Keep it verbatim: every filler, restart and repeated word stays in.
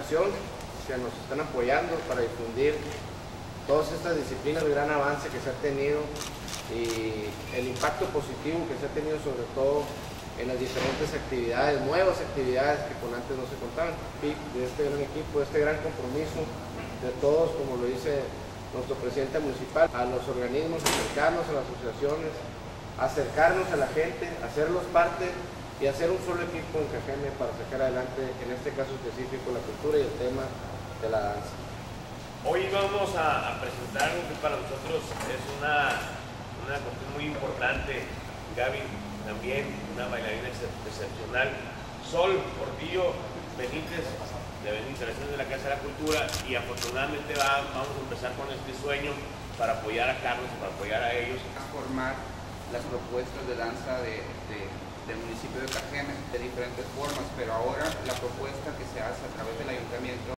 ocasión, que nos están apoyando para difundir todas estas disciplinas, el gran avance que se ha tenido y el impacto positivo que se ha tenido sobre todo en las diferentes actividades, nuevas actividades que con antes no se contaban, de este gran equipo, de este gran compromiso de todos, como lo dice nuestro presidente municipal, a los organismos, acercarnos a las asociaciones, acercarnos a la gente, hacerlos parte y hacer un solo equipo en Cajeme para sacar adelante, en este caso específico, la cultura y el tema de la danza. Hoy vamos a, a presentar algo que para nosotros es una, una cuestión muy importante. Gaby también, una bailarina ex excepcional. Sol Portillo Benítez, de Benítez de la Casa de la Cultura, y afortunadamente va, vamos a empezar con este sueño para apoyar a Carlos, para apoyar a ellos. Formar las propuestas de danza de, de, del municipio de Cajeme de diferentes formas, pero ahora la propuesta que se hace a través del Ayuntamiento